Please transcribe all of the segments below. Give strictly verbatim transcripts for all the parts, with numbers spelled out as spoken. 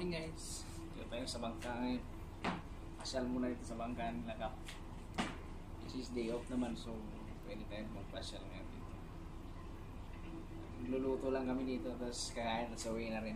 morning guys. Dito tayo sa bangka ngayon. Pasyal muna dito sa bangka nila Kap. This is day off naman, so pwede tayo magpasyal ngayon dito. Luluto lang kami dito, tapos kakain at sawi na rin.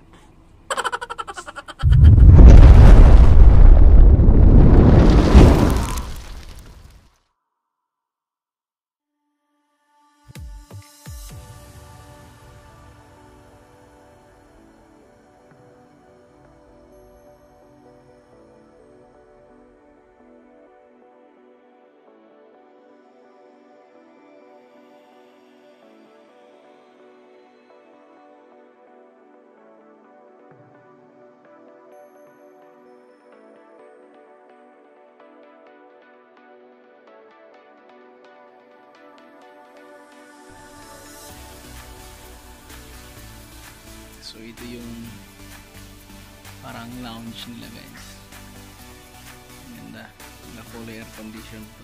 So ito yung parang lounge nila guys. Ganda. Naka full air condition to.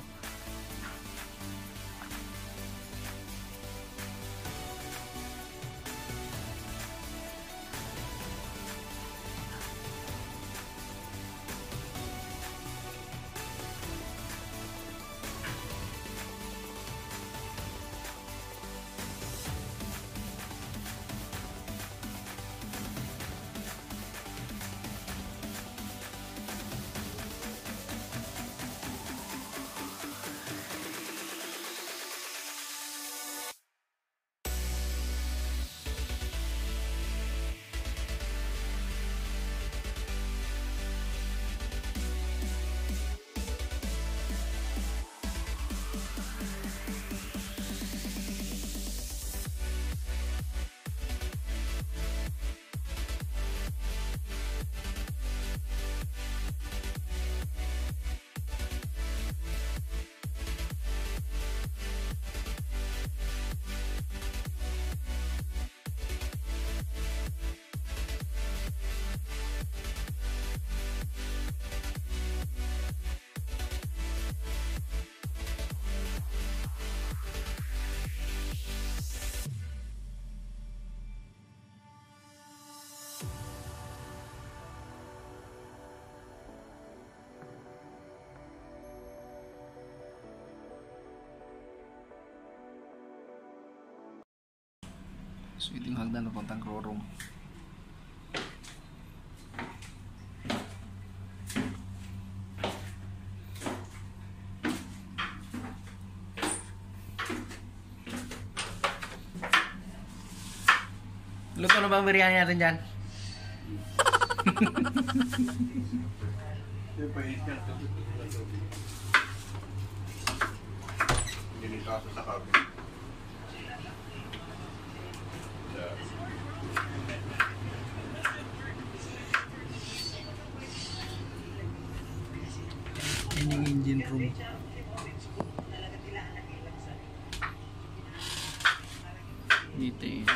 So ito yung hagdan na puntang crew room. Luto na ba ang biryani natin dyan? Delikado sa kami. Yan yung engine room. Dito eh.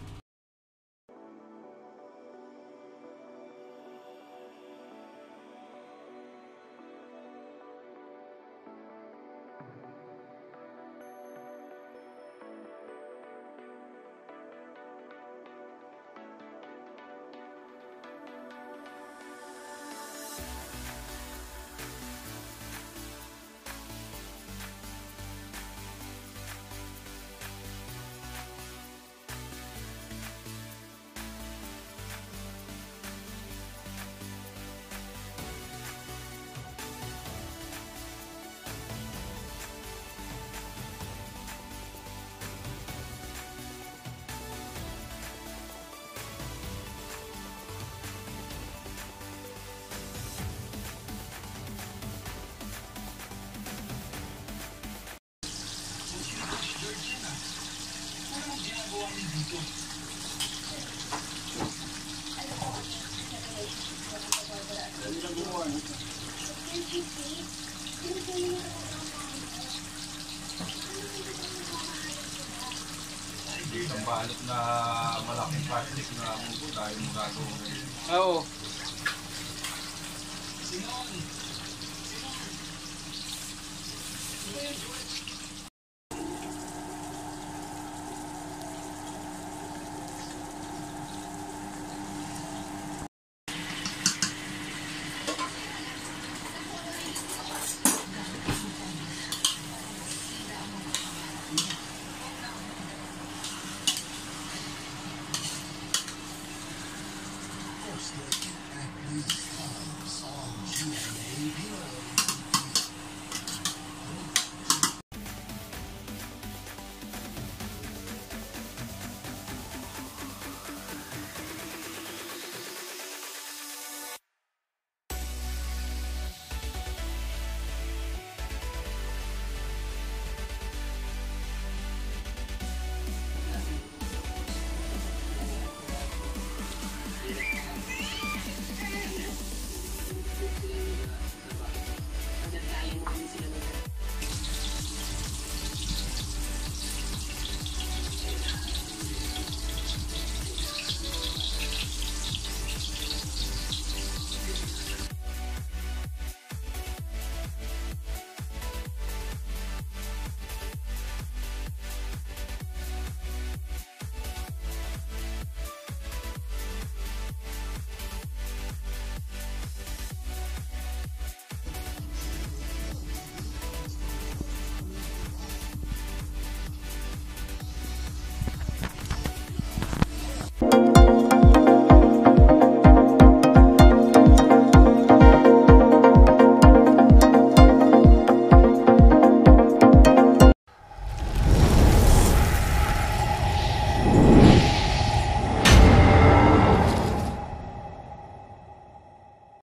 Ang balot na malaking plastic na mugo dahil mo gagawin. Oo.